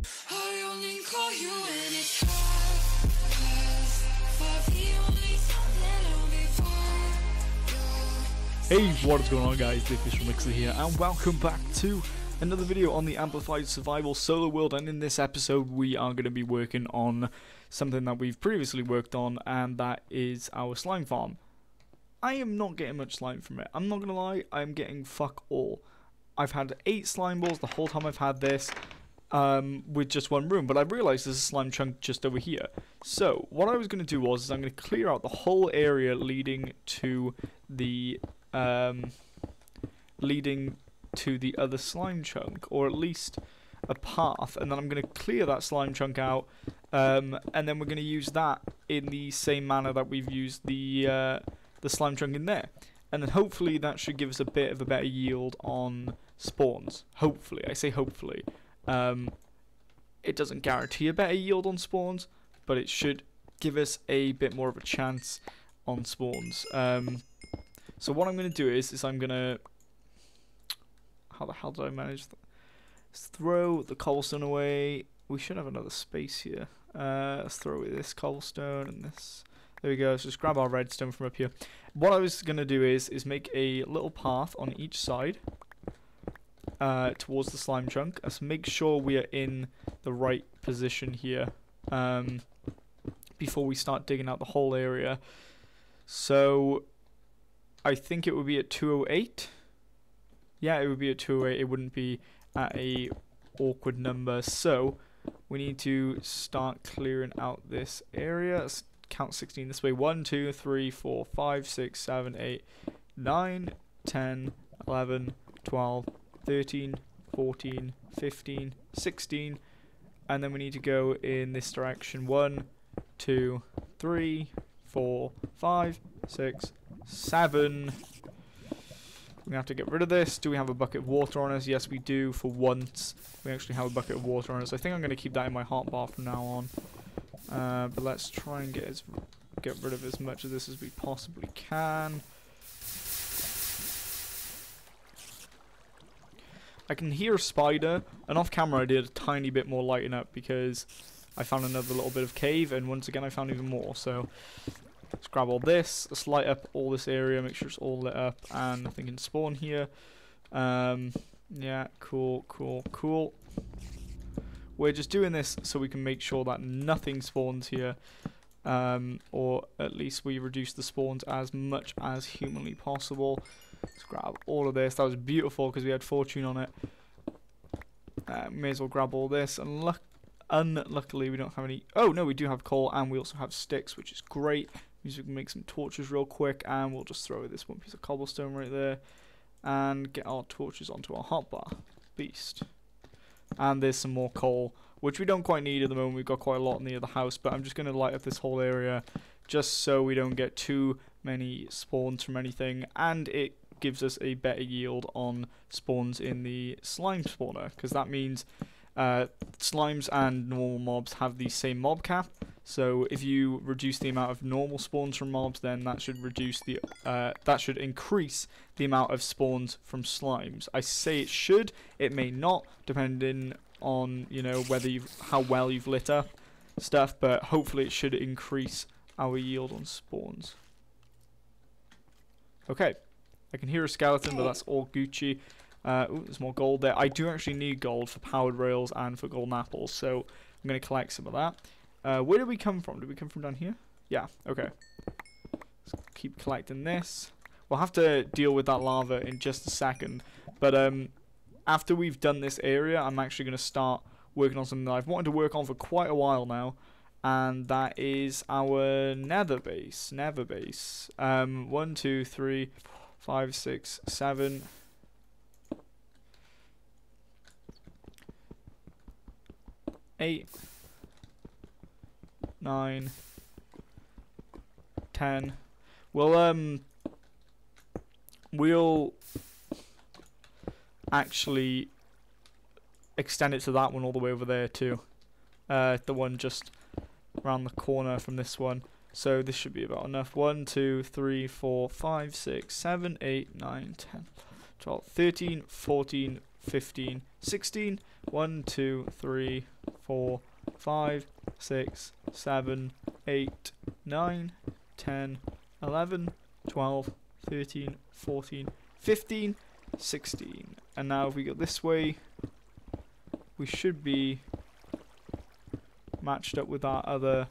I only call you when it's hard, 'cause for the only something I'll be fine. Hey, what is going on guys, Dave Fish from Mixer here, and welcome back to another video on the Amplified Survival Solo World. And in this episode we are going to be working on something that we've previously worked on, and that is our slime farm. I am not getting much slime from it, I'm not going to lie, I'm getting fuck all. I've had 8 slime balls the whole time I've had this, with just one room, but I've realised there's a slime chunk just over here. So what I was going to do was I'm going to clear out the whole area leading to the other slime chunk, or at least a path, and then I'm going to clear that slime chunk out, and then we're going to use that in the same manner that we've used the slime chunk in there, and then hopefully that should give us a bit of a better yield on spawns. Hopefully, I say hopefully. It doesn't guarantee a better yield on spawns, but it should give us a bit more of a chance on spawns. So what I'm going to do is I'm going to... How the hell did I manage that? Let's throw the cobblestone away. We should have another space here. Let's throw away this cobblestone and this. There we go. Let's just grab our redstone from up here. What I was going to do is make a little path on each side towards the slime chunk. Let's make sure we are in the right position here before we start digging out the whole area. So I think it would be at 208. Yeah, it would be at 208. It wouldn't be at a awkward number. So we need to start clearing out this area. Let's count 16 this way. 1, 2, 3, 4, 5, 6, 7, 8, 9, 10, 11, 12, 13, 14, 15, 16. And then we need to go in this direction. 1, 2, 3, 4, 5, 6, 7. We have to get rid of this. Do we have a bucket of water on us? Yes, we do. For once, we actually have a bucket of water on us. I think I'm going to keep that in my hotbar from now on. But let's try and get rid of as much of this as we possibly can. I can hear a spider, and off camera I did a tiny bit more lighting up because I found another little bit of cave, and once again I found even more. So let's grab all this, let's light up all this area, make sure it's all lit up, and nothing can spawn here. Yeah, cool. We're just doing this so we can make sure that nothing spawns here, or at least we reduce the spawns as much as humanly possible. Let's grab all of this. That was beautiful because we had fortune on it. May as well grab all this. And unluckily we don't have any... Oh no, we do have coal, and we also have sticks, which is great. Means we can make some torches real quick, and we'll just throw this one piece of cobblestone right there and get our torches onto our hotbar. Beast. And there's some more coal, which we don't quite need at the moment. We've got quite a lot near the house, but I'm just going to light up this whole area just so we don't get too many spawns from anything, and it gives us a better yield on spawns in the slime spawner, because that means slimes and normal mobs have the same mob cap. So if you reduce the amount of normal spawns from mobs, then that should increase the amount of spawns from slimes. I say it should, it may not, depending on, you know, how well you've lit up stuff, but hopefully it should increase our yield on spawns. Okay, I can hear a skeleton, but that's all Gucci. Ooh, there's more gold there. I do actually need gold for powered rails and for golden apples, so I'm going to collect some of that. Where did we come from? Did we come from down here? Yeah, okay. Let's keep collecting this. We'll have to deal with that lava in just a second, but after we've done this area, I'm actually going to start working on something that I've wanted to work on for quite a while now, and that is our nether base. 1, 2, 3, 5, 6, 7... 8, 9, 10. We'll actually extend it to that one all the way over there too. The one just around the corner from this one. So this should be about enough. 1, 2, 3, 4, 5, 6, 7, 8, 9, 10, 12, 13, 14, 15, 16. 1, 2, 3, 4, 5, 6, 7, 8, 9, 10, 11, 12, 13, 14, 15, 16. And now if we go this way, we should be matched up with our other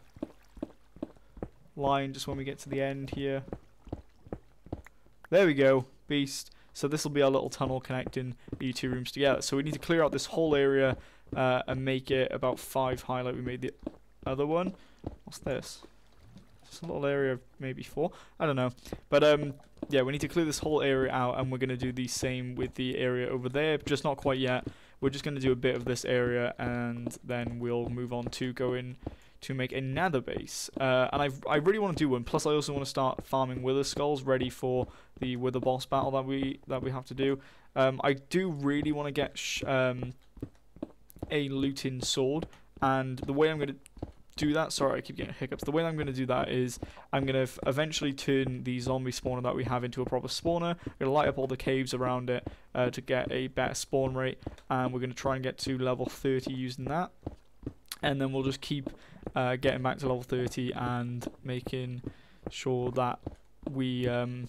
line just when we get to the end here. There we go, beast. So this will be our little tunnel connecting the two rooms together. So we need to clear out this whole area and make it about 5 high like we made the other one. What's this? Just a little area of maybe 4. I don't know. But yeah, we need to clear this whole area out, and we're going to do the same with the area over there. Just not quite yet. We're just going to do a bit of this area, and then we'll move on to going to make a nether base. And I really want to do one. Plus, I also want to start farming wither skulls ready for the wither boss battle that we have to do. I do really want to get a looting sword, and the way I'm going to do that, sorry I keep getting hiccups, the way I'm going to do that is I'm going to eventually turn the zombie spawner that we have into a proper spawner. I'm going to light up all the caves around it to get a better spawn rate, and we're going to try and get to level 30 using that. And then we'll just keep getting back to level 30 and making sure that we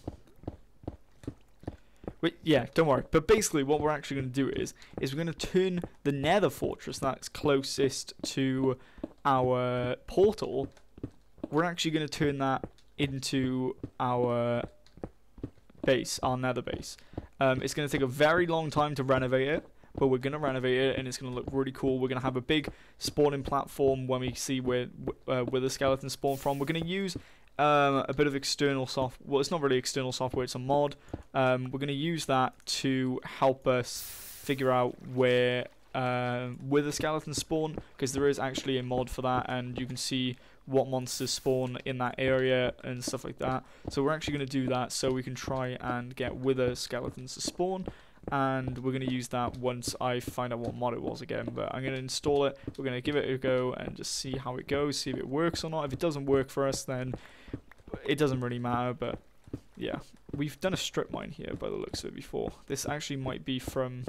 yeah, don't worry. But basically what we're actually going to do is we're going to turn the nether fortress that's closest to our portal, we're actually going to turn that into our base, our nether base. It's going to take a very long time to renovate it, but we're going to renovate it, and it's going to look really cool. We're going to have a big spawning platform when we see where the skeletons spawn from. We're going to use a bit of external software. Well, it's not really external software, it's a mod. We're going to use that to help us figure out where the skeletons spawn, because there is actually a mod for that, and you can see what monsters spawn in that area and stuff like that. So we're actually going to do that so we can try and get wither skeletons to spawn, and we're going to use that once I find out what mod it was again. But I'm going to install it, we're going to give it a go and just see how it goes, see if it works or not. If it doesn't work for us, then it doesn't really matter. But yeah, we've done a strip mine here by the looks of it before. This actually might be from...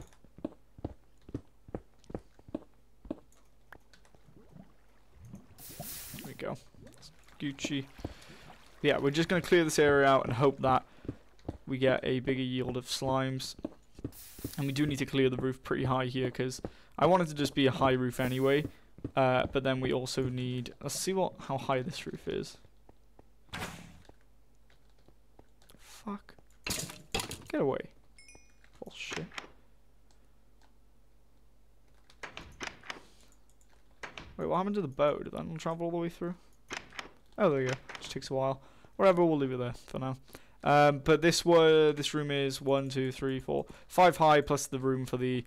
There we go. Gucci. Yeah, we're just going to clear this area out and hope that we get a bigger yield of slimes. And we do need to clear the roof pretty high here, because I want it to just be a high roof anyway. But then we also need... Let's see how high this roof is. Fuck. Get away. Bullshit. Wait, what happened to the boat? Did that not travel all the way through? Oh, there you go. Just takes a while. Whatever, we'll leave it there for now. But this room is 1, 2, 3, 4, 5 high, plus the room for the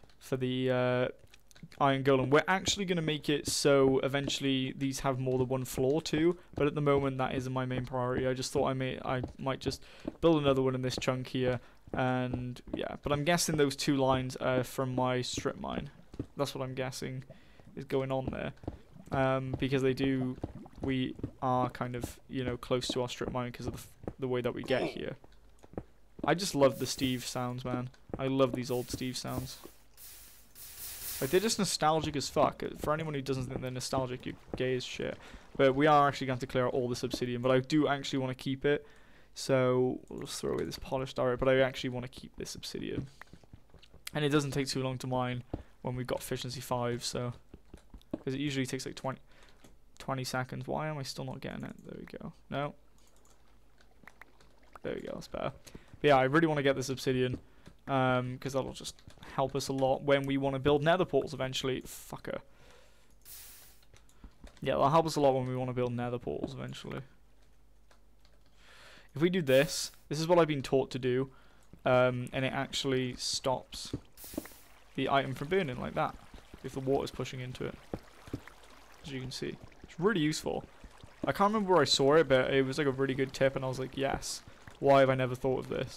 iron golem. We're actually going to make it so eventually these have more than one floor too, but at the moment that isn't my main priority. I just thought I might just build another one in this chunk here, and yeah. But I'm guessing those 2 lines are from my strip mine. That's what I'm guessing is going on there, because we are kind of, you know, close to our strip mine because of the way that we get here. I just love the Steve sounds, man. I love these old Steve sounds. Like, they're just nostalgic as fuck. For anyone who doesn't think they're nostalgic, you're gay as shit. But we are actually going to clear out all this obsidian, but I do actually want to keep it. So we'll just throw away this polished iron, but I actually want to keep this obsidian. And it doesn't take too long to mine when we've got efficiency 5, so... Because it usually takes like 20 seconds. Why am I still not getting it? There we go. No. There we go, that's better. But yeah, I really want to get this obsidian, because that'll just help us a lot when we want to build nether portals eventually. Fucker. Yeah, that'll help us a lot when we want to build nether portals eventually. If we do this is what I've been taught to do, and it actually stops the item from burning like that, if the water's pushing into it. As you can see. It's really useful. I can't remember where I saw it, but it was like a really good tip, and I was like, yes. Why have I never thought of this?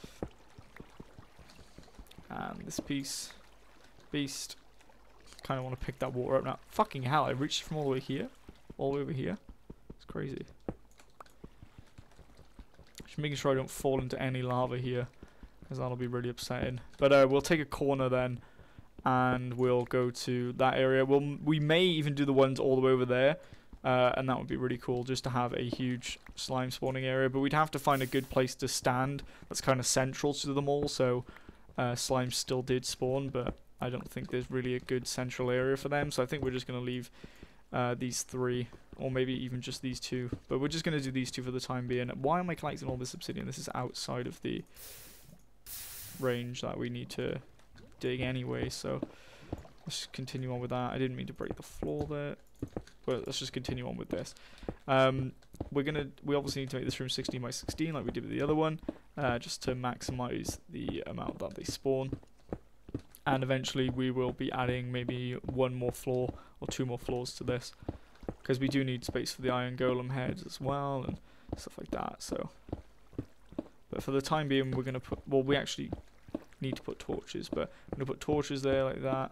And this piece. Beast. Kind of want to pick that water up now. Fucking hell, I reached from all the way here. All the way over here. It's crazy. Just making sure I don't fall into any lava here, because that'll be really upsetting. But we'll take a corner then, and we'll go to that area. We may even do the ones all the way over there, and that would be really cool just to have a huge slime spawning area. But we'd have to find a good place to stand that's kind of central to them all, so slimes still did spawn, but I don't think there's really a good central area for them. So I think we're just going to leave these 3, or maybe even just these 2. But we're just going to do these 2 for the time being. Why am I collecting all this obsidian? This is outside of the range that we need to dig anyway, so let's just continue on with that. I didn't mean to break the floor there, but let's just continue on with this. We obviously need to make this room 16 by 16 like we did with the other one, just to maximize the amount that they spawn. And eventually we will be adding maybe 1 more floor or 2 more floors to this, because we do need space for the iron golem heads as well and stuff like that. So, but for the time being, we're gonna put, well, we actually need to put torches, but I'm gonna put torches there like that.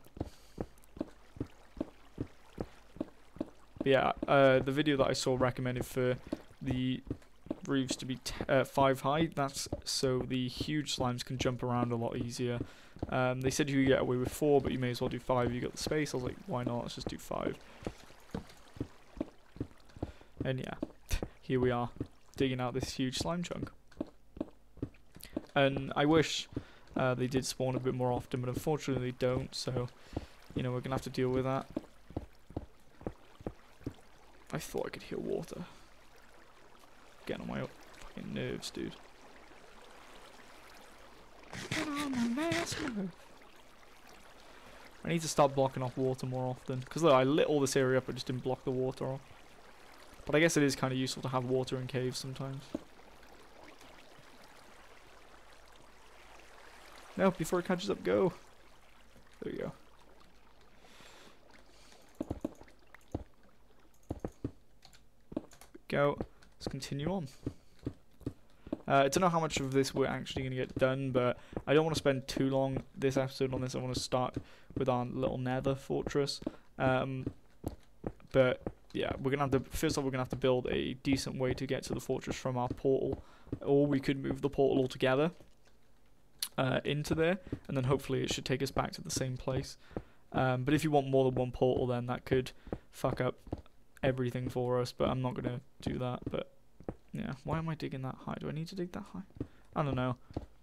But yeah, the video that I saw recommended for the roofs to be 5 high. That's so the huge slimes can jump around a lot easier. They said you could get away with 4, but you may as well do 5 if you got the space. I was like, why not? Let's just do 5. And yeah, here we are, digging out this huge slime chunk. And I wish they did spawn a bit more often, but unfortunately they don't, so, you know, we're going to have to deal with that. I thought I could hear water. Getting on my fucking nerves, dude. Get on my last nerve. I need to start blocking off water more often, because look, I lit all this area up, I just didn't block the water off. But I guess it is kind of useful to have water in caves sometimes. No, before it catches up, go. There we go. Go. Let's continue on. I don't know how much of this we're actually going to get done, but I don't want to spend too long this episode on this. I want to start with our little nether fortress. But yeah, we're going to have to, first off, we're going to have to build a decent way to get to the fortress from our portal. Or we could move the portal altogether into there, and then hopefully it should take us back to the same place. But if you want more than 1 portal, then that could fuck up everything for us, but I'm not going to do that. But yeah, why am I digging that high? Do I need to dig that high? I don't know.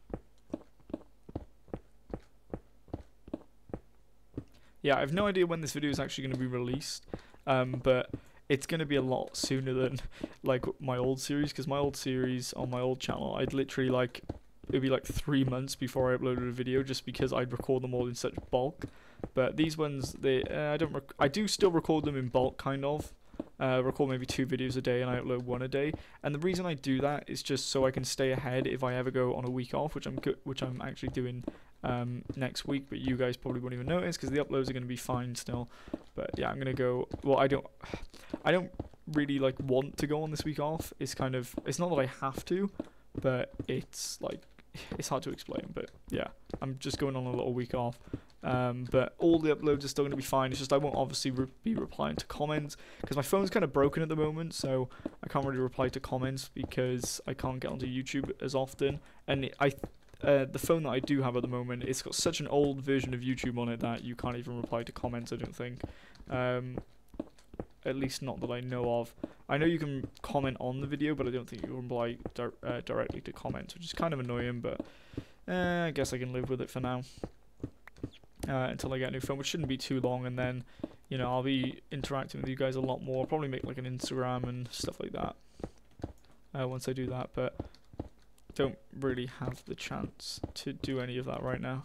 Yeah, I have no idea when this video is actually going to be released, but it's going to be a lot sooner than like my old series, because my old series on my old channel, I'd literally like, it'd be like 3 months before I uploaded a video, just because I'd record them all in such bulk. But these ones, they I do still record them in bulk, kind of. Record maybe 2 videos a day, and I upload 1 a day. And the reason I do that is just so I can stay ahead if I ever go on a week off, which I'm actually doing next week. But you guys probably won't even notice because the uploads are going to be fine still. But yeah, I'm gonna go. Well, I don't really like want to go on this week off. It's kind of, it's not that I have to, but it's like, it's hard to explain. But yeah, I'm just going on a little week off. But all the uploads are still going to be fine. It's just I won't obviously be replying to comments because my phone's kind of broken at the moment, so I can't really reply to comments because I can't get onto YouTube as often. And the phone that I do have at the moment, it's got such an old version of YouTube on it that you can't even reply to comments, I don't think. At least not that I know of. I know you can comment on the video, but I don't think you can reply directly to comments, which is kind of annoying, but I guess I can live with it for now. Until I get a new phone, which shouldn't be too long, and then, you know, I'll be interacting with you guys a lot more. I'll probably make like an Instagram and stuff like that once I do that, but don't really have the chance to do any of that right now.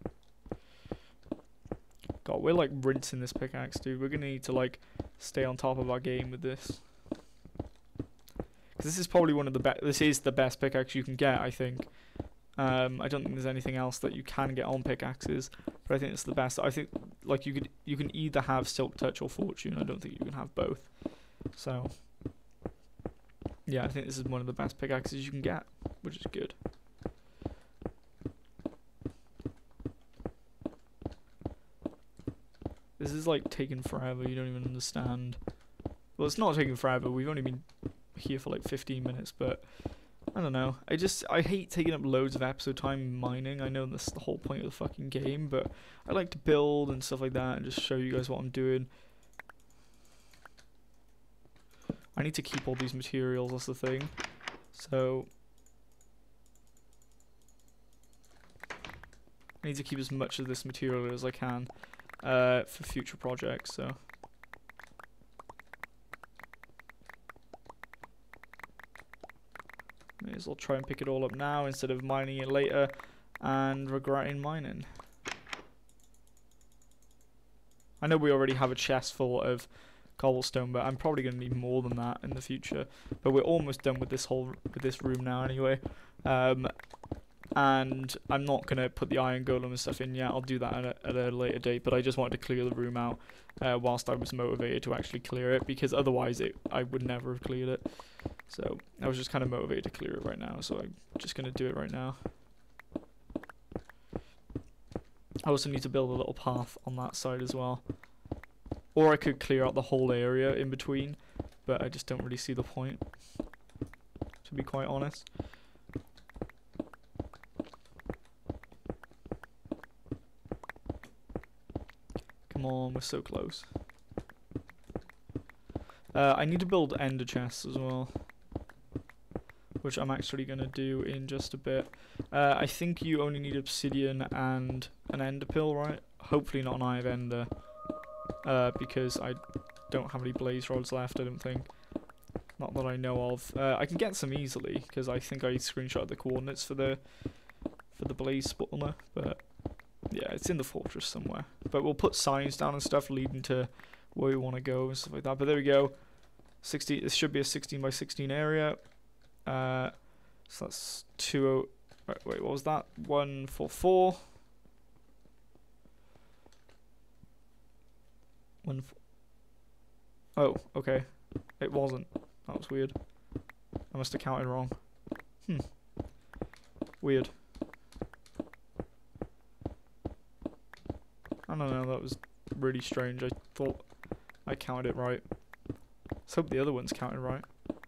God, we're like rinsing this pickaxe, dude. We're gonna need to like stay on top of our game with this. Because this is probably one of the best, this is the best pickaxe you can get, I think. I don't think there's anything else that you can get on pickaxes, but I think it's the best. I think like you can either have Silk Touch or Fortune. I don't think you can have both. So yeah, I think this is one of the best pickaxes you can get, which is good. This is like taking forever. You don't even understand. Well, it's not taking forever. We've only been here for like 15 minutes, but I don't know. I hate taking up loads of episode time mining. I know that's the whole point of the fucking game, but I like to build and stuff like that and just show you guys what I'm doing. I need to keep all these materials, that's the thing. So I need to keep as much of this material as I can for future projects, so. May as well try and pick it all up now instead of mining it later and regretting mining. I know we already have a chest full of cobblestone, but I'm probably going to need more than that in the future. But we're almost done with this room now anyway. And I'm not going to put the iron golem and stuff in yet. I'll do that at a later date, but I just wanted to clear the room out whilst I was motivated to actually clear it, because otherwise I would never have cleared it. So I was just kind of motivated to clear it right now, so I'm just going to do it right now. I also need to build a little path on that side as well. Or I could clear out the whole area in between, but I just don't really see the point, to be quite honest. Come on, we're so close. I need to build ender chests as well, which I'm actually going to do in just a bit. I think you only need obsidian and an ender pill, right? Hopefully not an eye of ender, because I don't have any blaze rods left, I don't think. Not that I know of. I can get some easily, because I think I screenshot the coordinates for the blaze spawner, but yeah, it's in the fortress somewhere. But we'll put signs down and stuff leading to where we want to go and stuff like that. But there we go. 60. This should be a 16 by 16 area. So that's 20. Wait, what was that? 144. Oh, okay. It wasn't. That was weird. I must have counted wrong. Weird. I don't know, that was really strange. I thought I counted it right. Let's hope the other one's counted right.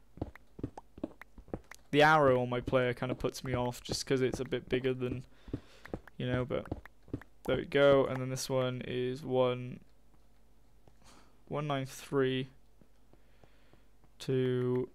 The arrow on my player kind of puts me off just because it's a bit bigger than, you know, but there we go. And then this one is 193 to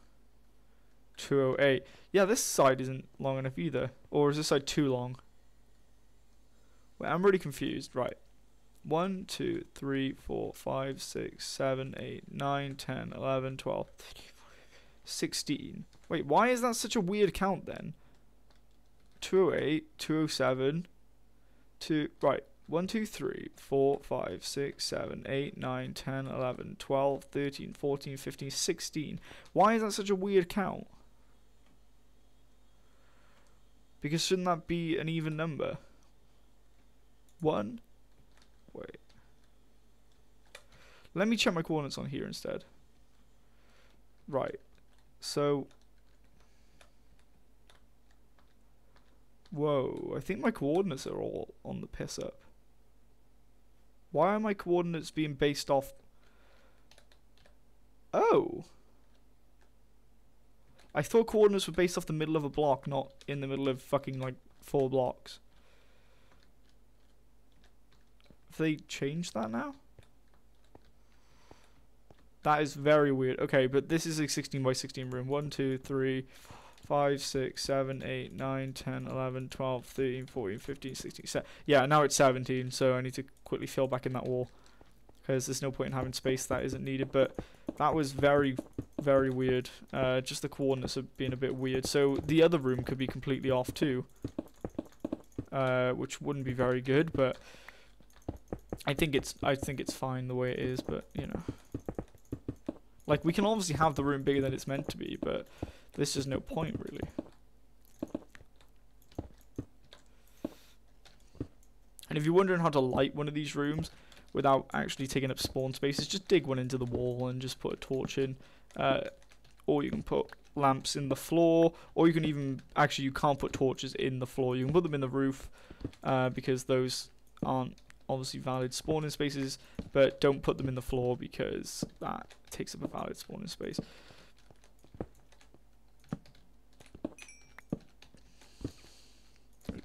208. Yeah, this side isn't long enough either. Or is this side too long? Wait, I'm really confused. Right. 1, 2, 3, 4, 5, 6, 7, 8, 9, 10, 11, 12, 13, 16. Wait, why is that such a weird count then? 208, 207, 2... Right. 1, 2, 3, 4, 5, 6, 7, 8, 9, 10, 11, 12, 13, 14, 15, 16. Why is that such a weird count? Because shouldn't that be an even number? 1? Wait. Let me check my coordinates on here instead. Right. So... Whoa. I think my coordinates are all on the piss up. Why are my coordinates being based off... Oh. I thought coordinates were based off the middle of a block, not in the middle of fucking, like, 4 blocks. Have they changed that now? That is very weird. Okay, but this is a 16 by 16 room. 1, 2, 3, 5, 6, 7, 8, 9, 10, 11, 12, 13, 14, 15, 16, 17. Yeah, now it's 17, so I need to quickly fill back in that wall. Because there's no point in having space that isn't needed. But that was very, very weird. Just the coordinates are being a bit weird. So the other room could be completely off too. Which wouldn't be very good, but... I think it's fine the way it is, but you know, like we can obviously have the room bigger than it's meant to be, but there's just no point really. And if you're wondering how to light one of these rooms without actually taking up spawn spaces, just dig one into the wall and just put a torch in, or you can put lamps in the floor, or you can even actually you can't put torches in the floor. You can put them in the roof, because those aren't obviously valid spawning spaces, but don't put them in the floor because that takes up a valid spawning space.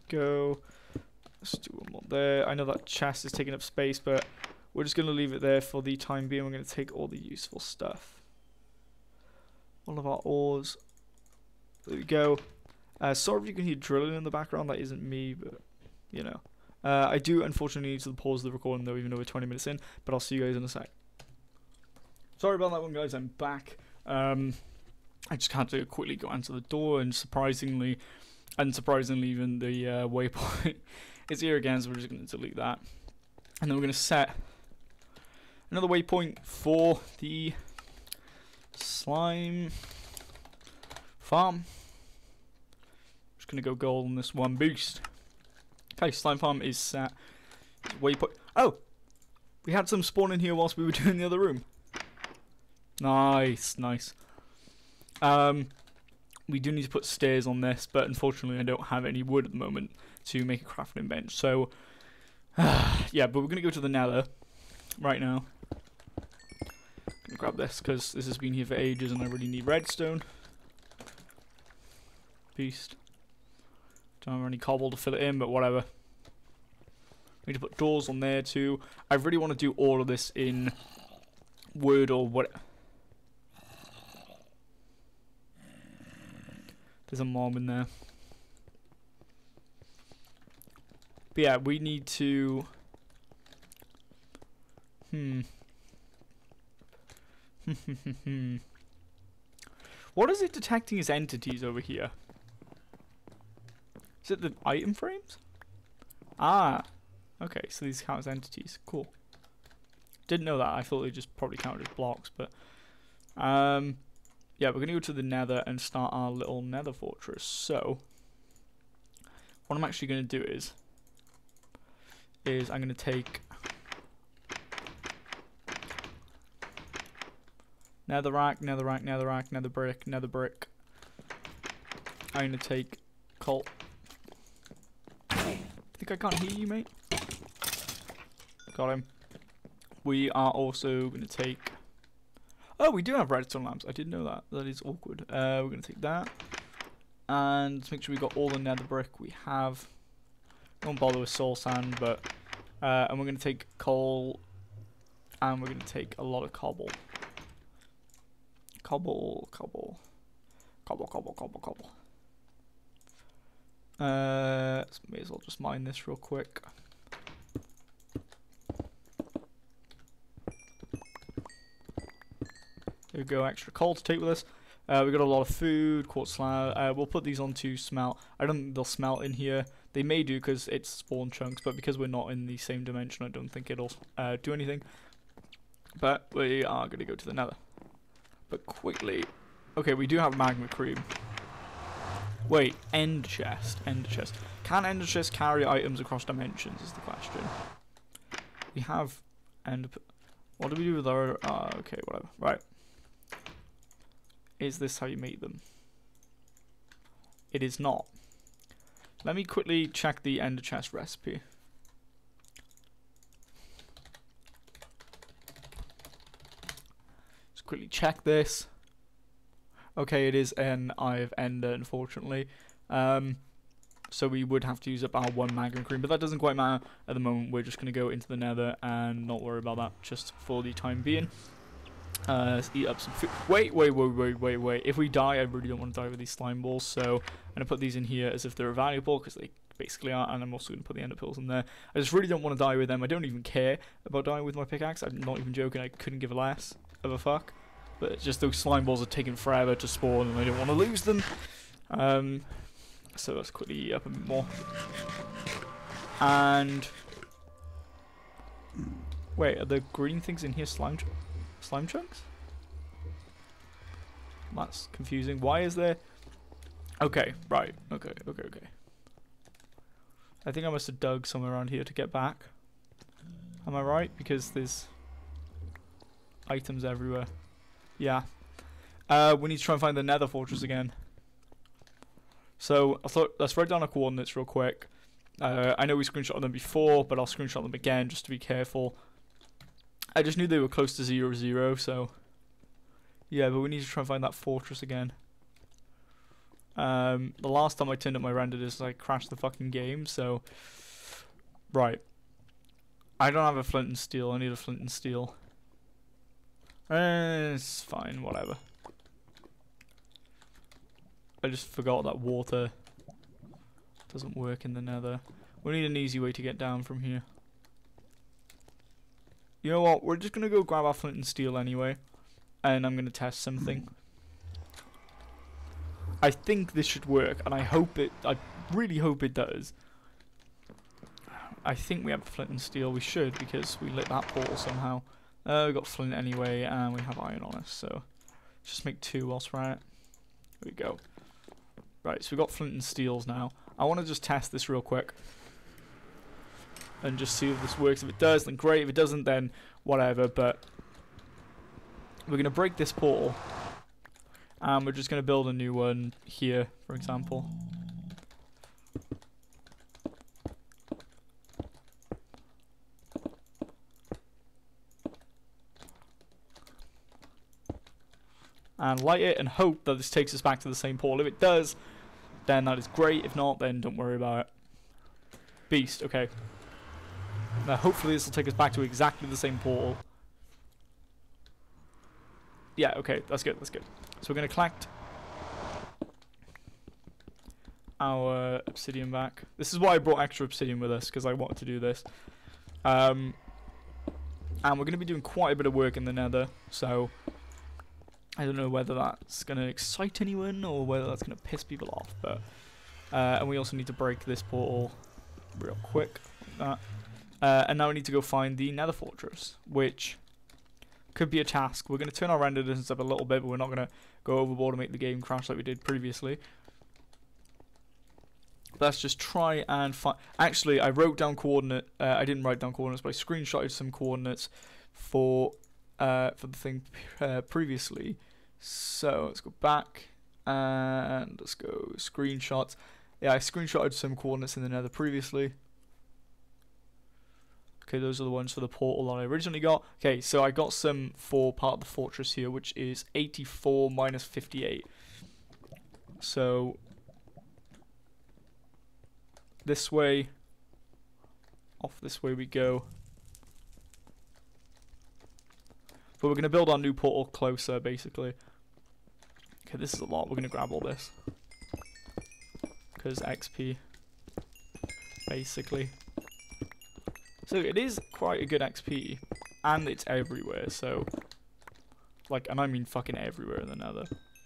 go. Let's do one more there. I know that chest is taking up space, but we're just going to leave it there for the time being. We're going to take all the useful stuff. All of our ores. There we go. Sorry if you can hear drilling in the background. That isn't me, but, you know. I do, unfortunately, need to pause the recording, though, even though we're 20 minutes in. But I'll see you guys in a sec. Sorry about that one, guys. I'm back. I just had to quickly go answer the door, and unsurprisingly, even the waypoint is here again, so we're just going to delete that. And then we're going to set another waypoint for the slime farm. Just going to go gold on this one boost. Okay, slime farm is set. Waypoint. Oh! We had some spawn in here whilst we were doing the other room. Nice, nice. We do need to put stairs on this, but unfortunately I don't have any wood at the moment to make a crafting bench. So, yeah, but we're going to go to the nether right now. Gonna grab this because this has been here for ages and I really need redstone. Beast. Don't have any cobble to fill it in, but whatever. We need to put doors on there too. I really want to do all of this in wood or what. There's a mob in there. But yeah, we need to... What is it detecting as entities over here? Is it the item frames? Ah. Okay, so these count as entities. Cool. Didn't know that. I thought they just probably counted as blocks, but... yeah, we're going to go to the nether and start our little nether fortress. So, what I'm actually going to do is I'm going to take netherrack, netherrack, netherrack, nether brick, nether brick. I'm going to take coal. I think I can't hear you, mate. Got him. We are also going to take... Oh, we do have redstone lamps. I didn't know that. That is awkward. We're going to take that. And let's make sure we got all the nether brick we have. Don't bother with soul sand, but... and we're going to take coal. And we're going to take a lot of cobble. Cobble, cobble. Cobble, cobble, cobble, cobble. May as well just mine this real quick. There we go, extra coal to take with us. We've got a lot of food, quartz slab. We'll put these on to smelt. I don't think they'll smelt in here. They may do because it's spawn chunks, but because we're not in the same dimension, I don't think it'll do anything. But we are going to go to the nether. But quickly. Okay, we do have magma cream. Wait, end chest. Ender chest. Can ender chest carry items across dimensions is the question. We have end. What do we do with our... okay, whatever. Right. Is this how you make them? It is not. Let me quickly check the ender chest recipe. Just quickly check this. Okay, it is an Eye of Ender, unfortunately. So we would have to use up our one magma cream, but that doesn't quite matter at the moment. We're just going to go into the nether and not worry about that just for the time being. Let's eat up some food. Wait. If we die, I really don't want to die with these slime balls, so I'm going to put these in here as if they're valuable, because they basically are, and I'm also going to put the ender pearls in there. I just really don't want to die with them. I don't even care about dying with my pickaxe. I'm not even joking. I couldn't give a less of a fuck. But it's just those slime balls are taking forever to spawn, and I don't want to lose them. So let's quickly eat up a bit more. And... wait, are the green things in here slime chunks? That's confusing. Why is there... okay, right. Okay. I think I must have dug somewhere around here to get back. Am I right? Because there's items everywhere. Yeah. We need to try and find the nether fortress again. So, let's write down our coordinates real quick. I know we screenshotted them before, but I'll screenshot them again just to be careful. I just knew they were close to 0, 0, so... yeah, but we need to try and find that fortress again. The last time I turned up my render distance, I crashed the fucking game. So, right. I don't have a flint and steel. I need a flint and steel. It's fine, whatever. I just forgot that water doesn't work in the nether. We need an easy way to get down from here. You know what? We're just going to go grab our flint and steel anyway. And I'm going to test something. I think this should work. And I really hope it does. I think we have flint and steel. We should, because we lit that portal somehow. We got flint anyway, and we have iron on us. So let's just make 2 whilst we're at it. There we go. Right, so we've got flint and steels now. I want to just test this real quick. And just see if this works. If it does, then great. If it doesn't, then whatever. But we're going to break this portal. And we're just going to build a new one here, for example. And light it and hope that this takes us back to the same portal. If it does, then that is great. If not, then don't worry about it. Beast, okay. Now hopefully this will take us back to exactly the same portal. Yeah, okay, that's good, that's good. So we're going to collect our obsidian back. This is why I brought extra obsidian with us, because I wanted to do this. And we're going to be doing quite a bit of work in the nether, so I don't know whether that's going to excite anyone or whether that's going to piss people off. But and we also need to break this portal real quick. And now we need to go find the nether fortress, which could be a task. We're going to turn our render distance up a little bit, but we're not going to go overboard and make the game crash like we did previously. Let's just try and find... Actually, I wrote down coordinate... I didn't write down coordinates, but I screenshotted some coordinates for the thing previously. So, let's go back and let's go screenshots. Yeah, I screenshotted some coordinates in the nether previously. Okay, those are the ones for the portal that I originally got. Okay, so I got some for part of the fortress here, which is 84 minus 58. So, this way, off this way we go. But we're going to build our new portal closer, basically. Okay, this is a lot. We're going to grab all this. Because XP, basically. So it is quite a good XP, and it's everywhere, so, like, and I mean fucking everywhere in the nether.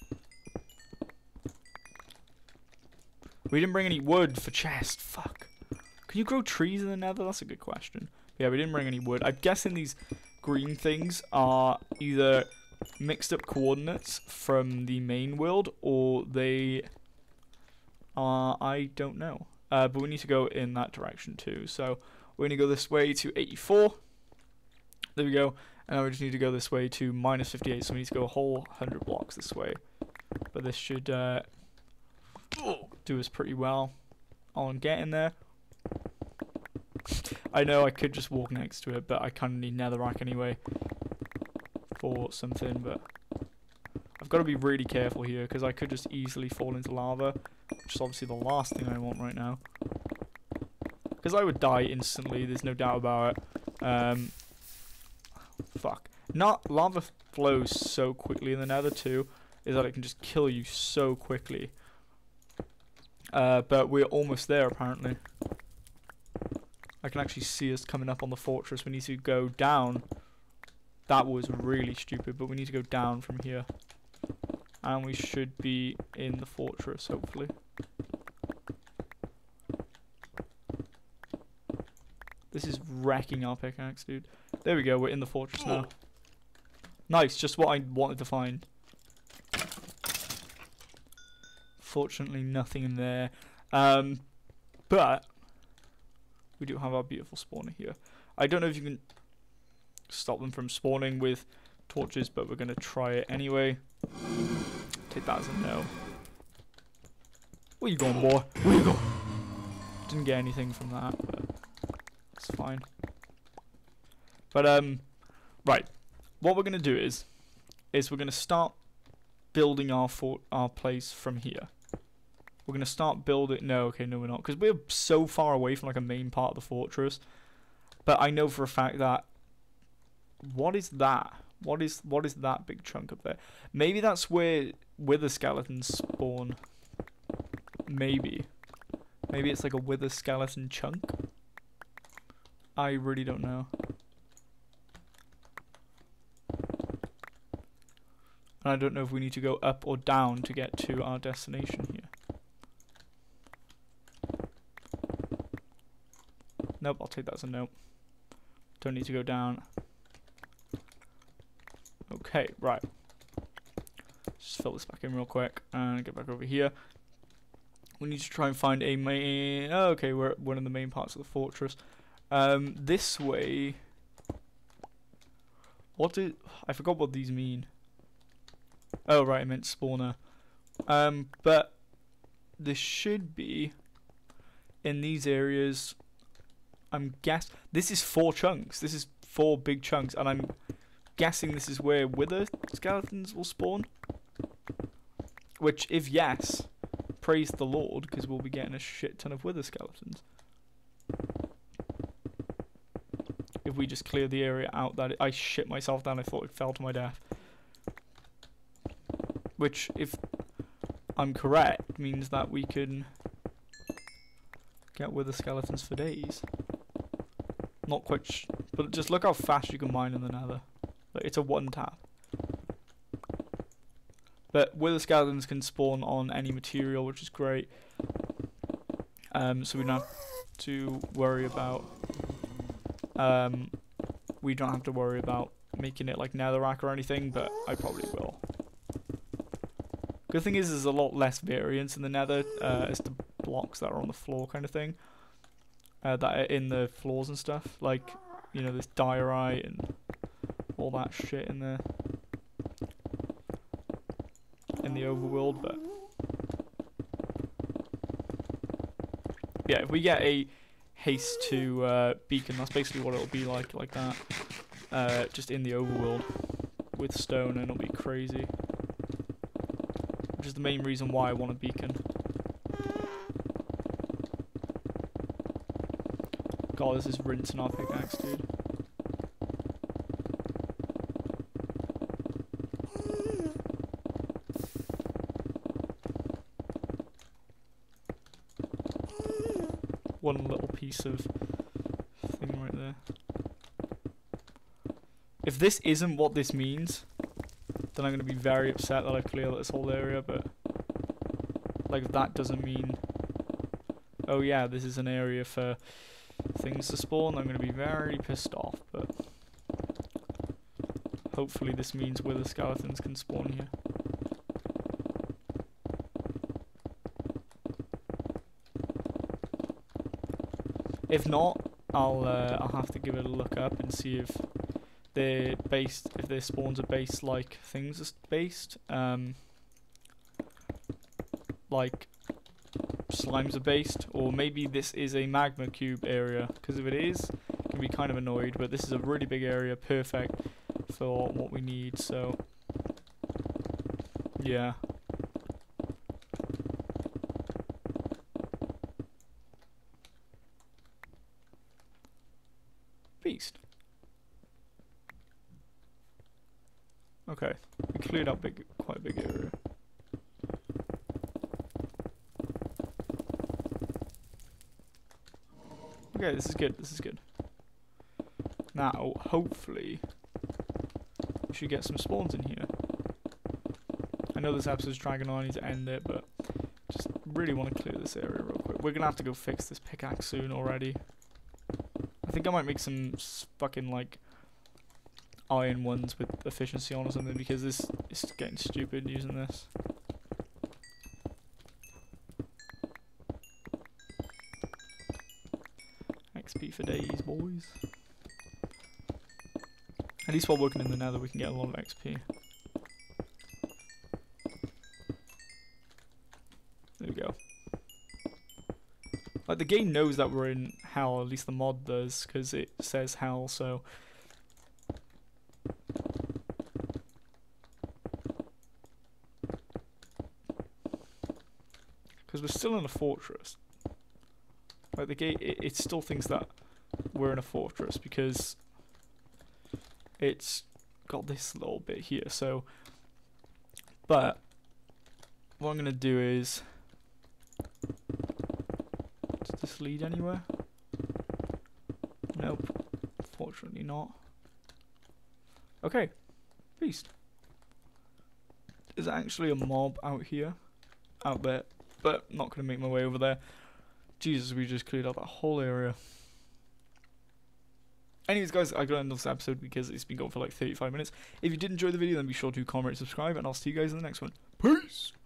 We didn't bring any wood for chest, fuck. Can you grow trees in the nether? That's a good question. But yeah, we didn't bring any wood. I'm guessing these green things are either mixed up coordinates from the main world, or they are, I don't know. But we need to go in that direction too, so we're going to go this way to 84. There we go. And now we just need to go this way to minus 58. So we need to go a whole 100 blocks this way. But this should do us pretty well on getting there. I know I could just walk next to it, but I kind of need netherrack anyway for something. But I've got to be really careful here, because I could just easily fall into lava, which is obviously the last thing I want right now. Because I would die instantly, there's no doubt about it. Fuck. Lava flows so quickly in the nether too, is that it can just kill you so quickly. But we're almost there apparently. I can actually see us coming up on the fortress. We need to go down. That was really stupid, but we need to go down from here. And we should be in the fortress, hopefully. This is wrecking our pickaxe, dude. There we go, we're in the fortress now. Nice, just what I wanted to find. Fortunately, nothing in there. But we do have our beautiful spawner here. I don't know if you can stop them from spawning with torches, but we're going to try it anyway. Take that as a no. Where you going, boy? Where you going? Didn't get anything from that, but it's fine. But right, what we're gonna do is we're gonna start building our place from here. We're gonna start building. No, okay, no, we're not, because we're so far away from like a main part of the fortress. But I know for a fact that. What is that? What is that big chunk up there? Maybe that's where wither skeletons spawn. Maybe it's like a wither skeleton chunk. I really don't know. And I don't know if we need to go up or down to get to our destination here. Nope, I'll take that as a nope. Don't need to go down. Okay, right. Just fill this back in real quick and get back over here. We need to try and find a main... Oh, okay, we're at one of the main parts of the fortress. This way... What did... I forgot what these mean. Oh, right, I meant spawner. But this should be in these areas. I'm guessing this is 4 chunks. This is 4 big chunks, and I'm guessing this is where wither skeletons will spawn. Which, if yes, praise the Lord, because we'll be getting a shit ton of wither skeletons. If we just clear the area out that I shit myself down, I thought it fell to my death. Which, if I'm correct, means that we can get wither skeletons for days. Not quite, but just look how fast you can mine in the Nether. Like, it's a 1 tap. But wither skeletons can spawn on any material, which is great. So we don't have to worry about. We don't have to worry about making it like netherrack or anything, but I probably will. Good thing is there's a lot less variance in the nether as to blocks that are on the floor kind of thing. That are in the floors and stuff. Like, you know, this diorite and all that shit in the overworld, but yeah, if we get a haste to beacon, that's basically what it'll be like that. Just in the overworld with stone, and it'll be crazy. Which is the main reason why I want a beacon. God, this is rinsing our pickaxe, dude. One little piece of thing right there. If this isn't what this means, then I'm going to be very upset that I've cleared this whole area, but like if that doesn't mean, oh yeah, this is an area for things to spawn, I'm going to be very pissed off, but hopefully this means wither skeletons can spawn here. If not, I'll have to give it a look up and see if they're based, if their spawns are based like things are based, like slimes are based, or maybe this is a magma cube area, because if it is, I can be kind of annoyed, but this is a really big area, perfect for what we need, so yeah. Beast. Okay, we cleared up quite a big area. Okay, this is good, this is good. Now, hopefully, we should get some spawns in here. I know this episode's dragging on, I need to end it, but just really want to clear this area real quick. We're gonna have to go fix this pickaxe soon already. I think I might make some fucking, like, iron ones with efficiency on or something, because this is getting stupid using this. XP for days, boys. At least while working in the nether we can get a lot of XP. There we go. Like, the game knows that we're in hell, at least the mod does, because it says hell, so... Because we're still in a fortress. Like, the gate, it still thinks that we're in a fortress because it's got this little bit here. So, but what I'm going to do is... Does this lead anywhere? Nope. Fortunately not. Okay. Beast. There's actually a mob out here. Out there. But not going to make my way over there. Jesus, we just cleared out that whole area. Anyways, guys, I got to end this episode because it's been going for like 35 minutes. If you did enjoy the video, then be sure to comment, subscribe, and I'll see you guys in the next one. Peace!